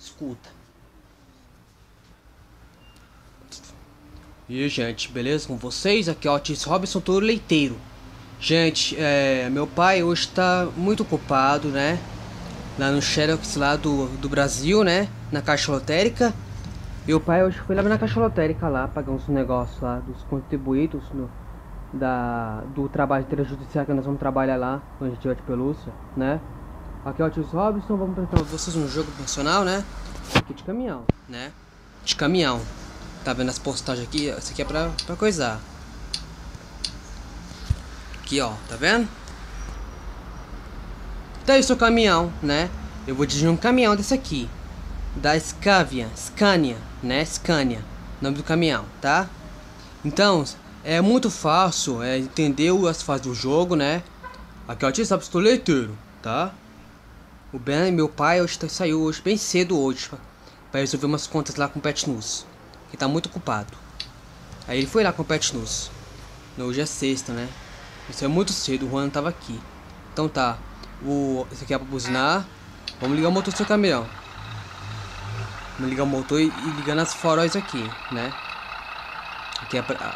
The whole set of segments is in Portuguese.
Escuta. E aí, gente, beleza com vocês? Aqui é o Otis Robson, touro leiteiro. Gente, meu pai hoje tá muito ocupado, né? Lá no Xerox lá do Brasil, né? Na caixa lotérica. Meu pai hoje foi lá na caixa lotérica lá, pagar uns negócios lá dos contribuídos do trabalho judiciário que nós vamos trabalhar lá, quando a gente tiver de pelúcia, né? Aqui é o Otis Robson, vamos apresentar pra vocês um jogo nacional, né? Aqui de caminhão, né? De caminhão. Tá vendo as postagens aqui? Isso aqui é pra coisar. Aqui, ó, tá vendo? Daí o seu caminhão, né? Eu vou dirigir um caminhão desse aqui. Da Scania, né? Scania, nome do caminhão, tá? Então, é muito fácil entender as fases do jogo, né? Aqui, ó, Otis Robson, leiteiro, tá? O Ben, meu pai, saiu hoje bem cedo hoje pra resolver umas contas lá com o Pet News. Que tá muito ocupado. Aí ele foi lá com o Pet News. Hoje é sexta, né? Isso é muito cedo, o Juan tava aqui. Então tá. Esse aqui é pra buzinar. Vamos ligar o motor do seu caminhão. Vamos ligar o motor e ligar nas faróis aqui, né? Aqui é pra...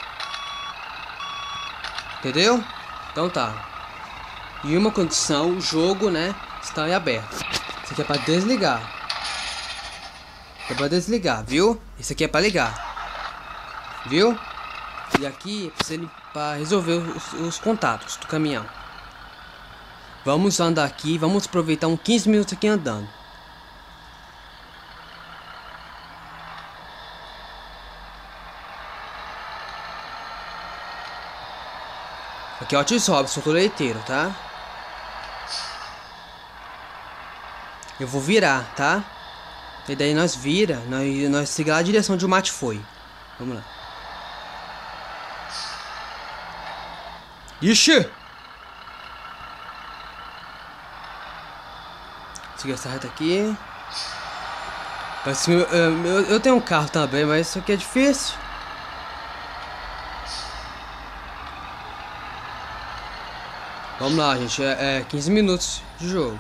Entendeu? Então tá. Em uma condição, o jogo, né? Está em aberto. Isso aqui é pra desligar. É pra desligar, viu? Isso aqui é pra ligar. Viu? E aqui é pra resolver os contatos do caminhão. Vamos andar aqui. Vamos aproveitar uns 15 minutos aqui andando. Aqui é o Otis Robson, sou leiteiro, tá? Eu vou virar, tá? E daí nós seguimos a direção onde o mate foi. Vamos lá. Ixi! Seguir essa reta aqui. Eu tenho um carro também, mas isso aqui é difícil. Vamos lá, gente. 15 minutos de jogo.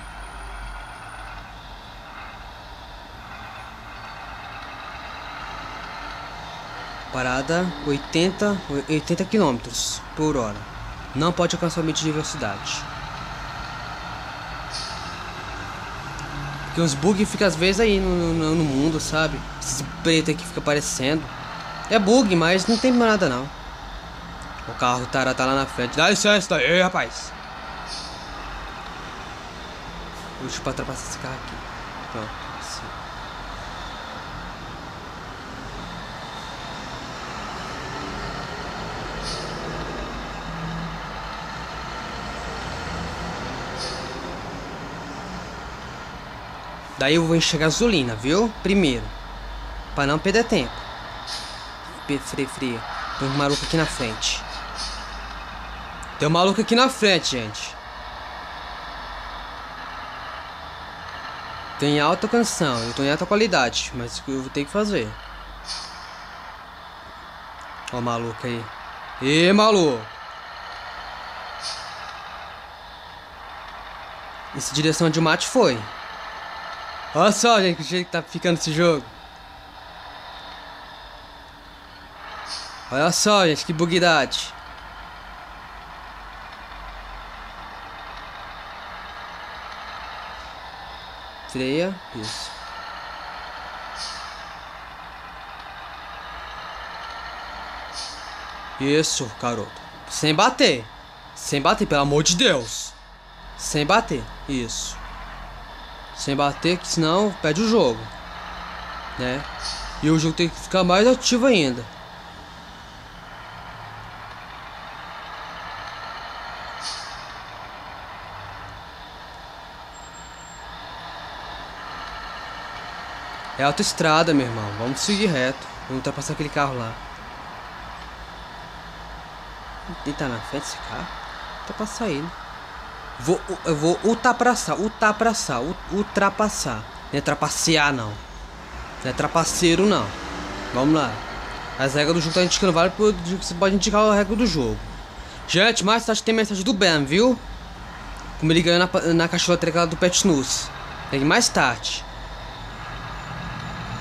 Parada 80 km por hora. Não pode alcançar o limite de velocidade. Porque uns bugs ficam às vezes aí no mundo, sabe? Esses pretos aqui fica aparecendo. É bug, mas não tem nada não. O carro tá lá na frente. Dá licença daí, rapaz. Deixa eu ultrapassar esse carro aqui. Pronto. Assim. Daí eu vou encher gasolina, viu? Primeiro. Pra não perder tempo. Fria. Tem um maluco aqui na frente. Tem um maluco aqui na frente, gente. Tem alta canção, eu tô em alta qualidade, mas eu vou ter que fazer. Ó o maluco aí. Ê, maluco! Essa direção de mate foi. Olha só, gente, que jeito que tá ficando esse jogo. Olha só, gente, que bugidade. Freia, isso. Isso, garoto. Sem bater. Sem bater, pelo amor de Deus. Sem bater, isso. Sem bater, que senão perde o jogo, né? E o jogo tem que ficar mais ativo ainda. É autoestrada, meu irmão. Vamos seguir reto. Vamos ultrapassar aquele carro lá. Ele tá na frente desse carro? Ultrapassar ele. Eu vou ultrapassar. Não é trapacear, não. Não é trapaceiro, não. Vamos lá. As regras do jogo tá indicando várias. Você pode indicar a regra do jogo. Gente, mais tarde tem mensagem do Ben, viu? Como ele ganhou na caixa lotérica do Pet News. Tem mais tarde.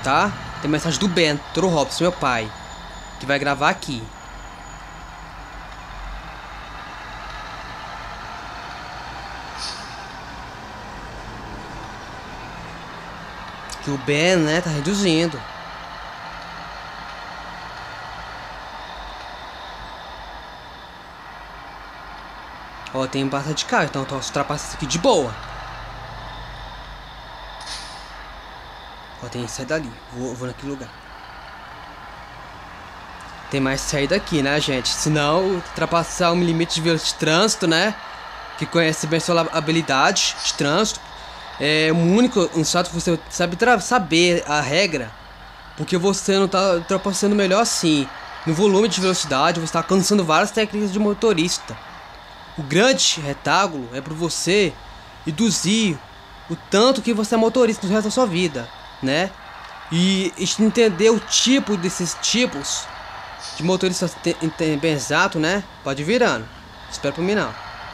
tá? Tem mensagem do Ben, Dr. Robson, meu pai, que vai gravar aqui. Que o Ben, né, tá reduzindo. Ó, tem bastante carro, então eu posso ultrapassar isso aqui de boa. Ó, tem que sair dali. Vou naquele lugar. Tem mais saída aqui, né, gente? Senão, ultrapassar um limite de velocidade de trânsito, né? Que conhece bem sua habilidade de trânsito. É o único um fato que você sabe saber a regra. Porque você não tá ultrapassando melhor assim. No volume de velocidade, você está alcançando várias técnicas de motorista. O grande retângulo é para você reduzir o tanto que você é motorista no resto da sua vida, né? E entender o tipo desses tipos de motorista bem exato, né? Pode ir virando. Espera por mim não.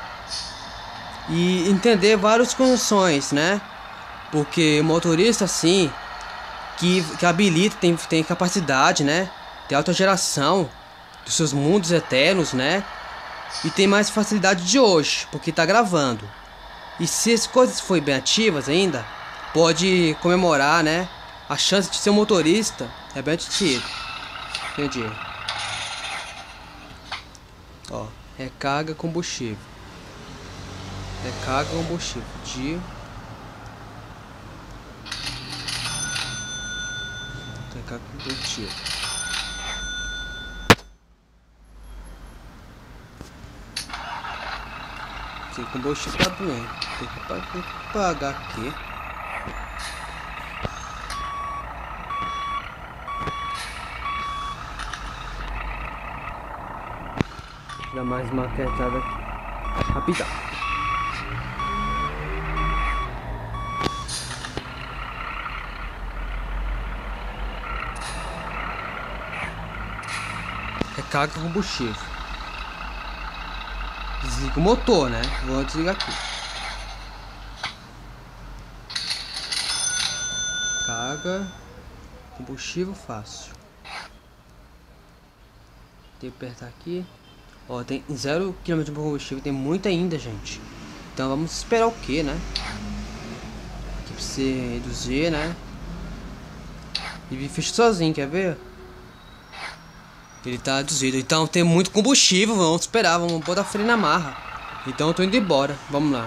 E entender várias condições, né? Porque motorista assim que habilita, tem capacidade, né? Tem alta geração dos seus mundos eternos, né? E tem mais facilidade de hoje, porque tá gravando. E se as coisas forem bem ativas ainda, pode comemorar, né? A chance de ser um motorista é bem ativa. Entendi. Ó, recarga combustível. Recarga combustível. Recarga combustível. Tem combustível tá doendo. Tem que pagar aqui. Dá mais uma quietada aqui. Rapidão. Recarga combustível. Desliga o motor, né? Vou desligar aqui. Carga combustível fácil. Tem que apertar aqui. Ó, tem 0 km de combustível. Tem muito ainda, gente. Então vamos esperar o que, né? Aqui pra você reduzir, né? E fecha sozinho, quer ver? Ele tá reduzido. Então tem muito combustível. Vamos esperar. Vamos botar freio na marra. Então eu tô indo embora. Vamos lá.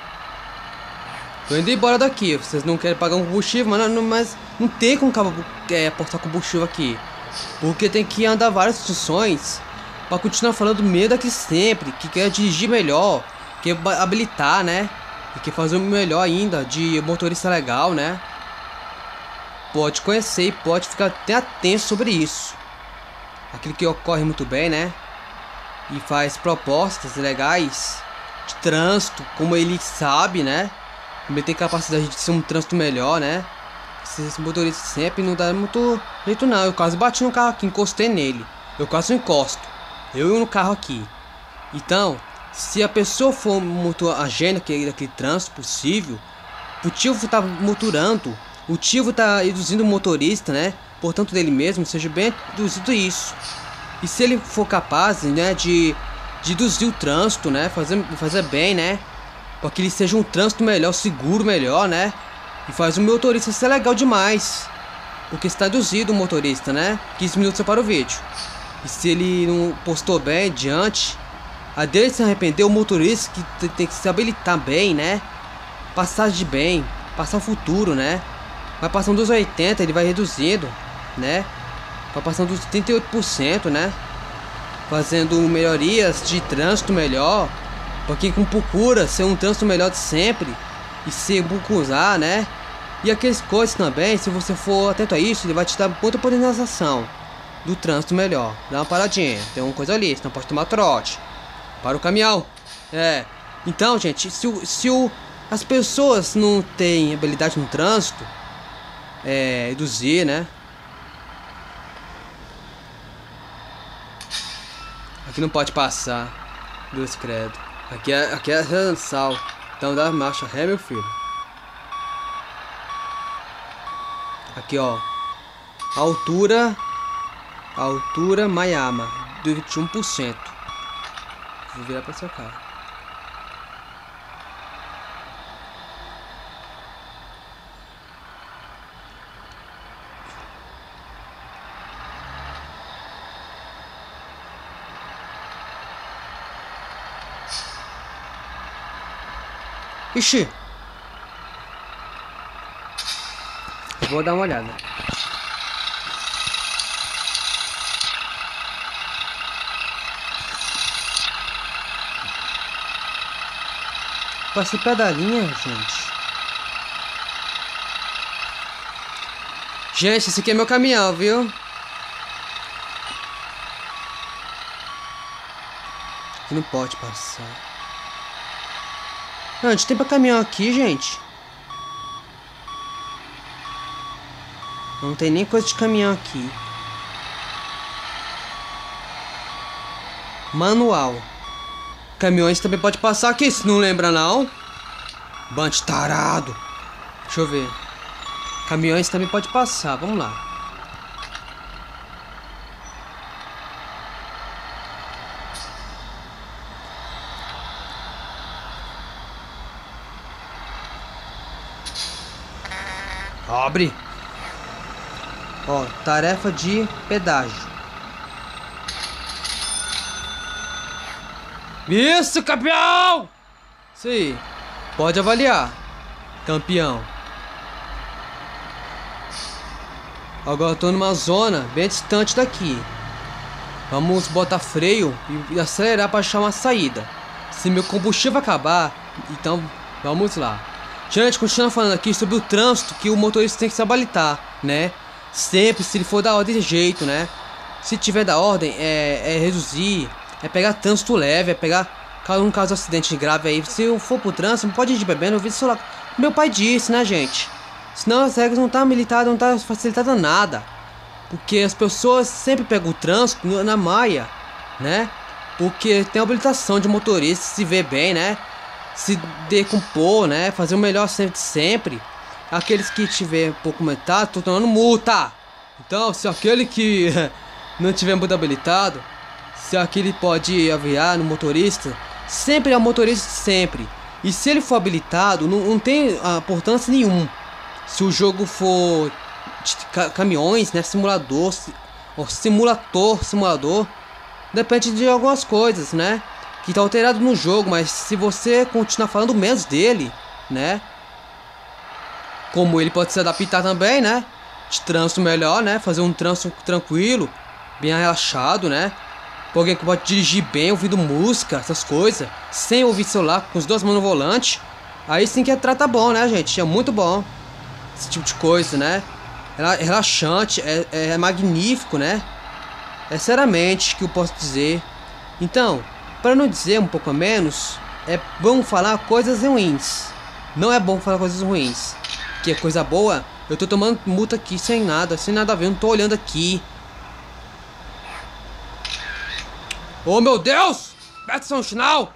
Tô indo embora daqui. Vocês não querem pagar um combustível, mas não tem como aportar combustível aqui. Porque tem que andar várias instruções pra continuar falando meio daqui sempre. Que quer dirigir melhor. Quer habilitar, né? E quer fazer o melhor ainda de motorista legal, né? Pode conhecer e pode ficar até atento sobre isso. Aquele que ocorre muito bem, né? E faz propostas legais de trânsito, como ele sabe, né? Como ele tem capacidade de ser um trânsito melhor, né? Esse motorista sempre não dá muito jeito não. Eu quase bati no carro aqui, encostei nele. Eu quase encosto. Eu no carro aqui. Então, se a pessoa for muito agenda daquele trânsito possível, o motivo tá motorando, o motivo tá reduzindo o motorista, né? Portanto dele mesmo, seja bem reduzido isso. E se ele for capaz, né, de reduzir o trânsito, né, fazer bem, né, para que ele seja um trânsito melhor, seguro melhor, né, e faz o motorista ser legal demais, porque está reduzido o motorista, né, 15 minutos para o vídeo. E se ele não postou bem diante, a dele se arrepender, o motorista que tem que se habilitar bem, né, passar de bem, passar o futuro, né, vai passando dos 80, ele vai reduzindo, né? Vai passando dos 38%, né? Fazendo melhorias de trânsito melhor. Porque com procura ser um trânsito melhor de sempre. E ser bucuzar, né? E aquelas coisas também, se você for atento a isso, ele vai te dar muita potencialização do trânsito melhor. Dá uma paradinha, tem uma coisa ali, você não pode tomar trote. Para o caminhão. Então, gente, se as pessoas não têm habilidade no trânsito, reduzir, né? Aqui não pode passar. Deus credo. Aqui é rançal. Então dá marcha ré, meu filho. Aqui, ó. Altura Mayama, do 21%. Vou virar pra sua cara. Ixi! Vou dar uma olhada. Passei pedalinha, gente. Gente, esse aqui é meu caminhão, viu? Aqui não pode passar. Onde tem pra caminhão aqui, gente? Não tem nem coisa de caminhão aqui. Manual. Caminhões também pode passar aqui, se não lembra não. Bande tarado. Deixa eu ver. Caminhões também pode passar, vamos lá. Abre. Ó, tarefa de pedágio. Isso, campeão! Isso aí. Pode avaliar. Campeão. Agora eu tô numa zona bem distante daqui. Vamos botar freio e acelerar para achar uma saída. Se meu combustível acabar, então vamos lá. Gente, continuando falando aqui sobre o trânsito que o motorista tem que se habilitar, né? Sempre, se ele for da ordem de jeito, né? Se tiver da ordem, é reduzir, é pegar trânsito leve, é pegar um caso de acidente grave aí. Se eu for pro trânsito, não pode ir bebendo, eu vi isso lá. Meu pai disse, né, gente? Senão as regras não tá militadas, não tá facilitada nada. Porque as pessoas sempre pegam o trânsito na maia, né? Porque tem a habilitação de motorista, se vê bem, né? Se decompor, né? Fazer o melhor sempre. Aqueles que tiver um pouco aumentado, tô tomando multa. Então, se aquele que não tiver muito habilitado, se aquele pode aviar no motorista, sempre é o motorista sempre. E se ele for habilitado, não tem importância nenhuma. Se o jogo for de caminhões, né? Simulador, simulador, depende de algumas coisas, né? Que tá alterado no jogo, mas se você continuar falando menos dele, né? Como ele pode se adaptar também, né? De trânsito melhor, né? Fazer um trânsito tranquilo, bem relaxado, né? Alguém que pode dirigir bem, ouvindo música, essas coisas, sem ouvir celular, com os dois mãos no volante. Aí sim que trata bom, né, gente? É muito bom esse tipo de coisa, né? É relaxante, é magnífico, né? É seriamente que eu posso dizer. Então, para não dizer um pouco a menos, é bom falar coisas ruins. Não é bom falar coisas ruins. Que é coisa boa, eu tô tomando multa aqui sem nada a ver, eu não tô olhando aqui. Oh meu Deus! Peça um sinal!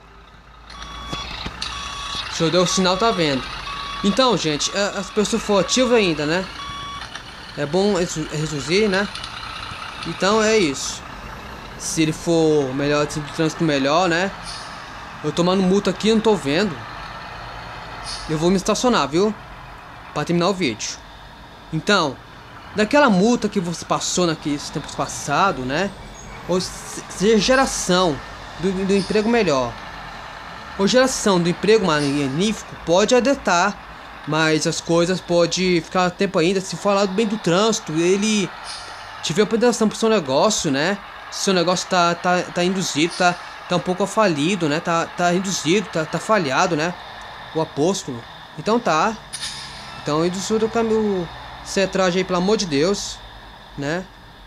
Se eu der o sinal, tá vendo. Então, gente, as pessoas for ativas ainda, né? É bom reduzir, né? Então é isso. Se ele for melhor, se o trânsito melhor, né? Eu tomando multa aqui, não tô vendo. Eu vou me estacionar, viu? Pra terminar o vídeo. Então, daquela multa que você passou naqueles tempos passados, né? Ou seja, geração do emprego melhor, ou geração do emprego magnífico, pode adequar, mas as coisas pode ficar tempo ainda. Se falar bem do trânsito, ele tiver apresentação pro seu negócio, né? Se seu negócio tá induzido, tá um pouco falido, né? Tá reduzido, tá falhado, né? O apóstolo. Então tá. Então induzido o caminho. Você traje aí, pelo amor de Deus, né?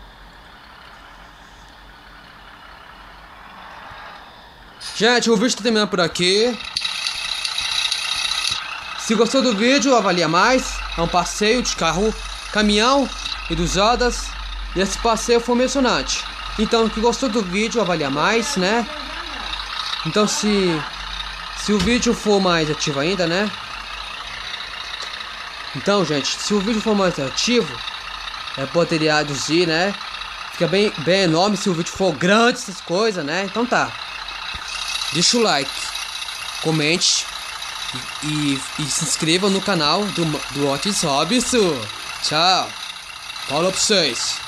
Gente, o vídeo tá terminando por aqui. Se gostou do vídeo, avalia mais. É um passeio de carro, caminhão e dos rodas. E esse passeio foi emocionante. Então, que gostou do vídeo, avalia mais, né? Então, se o vídeo for mais ativo ainda, né? Então, gente, se o vídeo for mais ativo, poder reduzir, né? Fica bem enorme se o vídeo for grande, essas coisas, né? Então tá. Deixa o like, comente e se inscreva no canal do Otis Robson. Tchau. Falou pra vocês.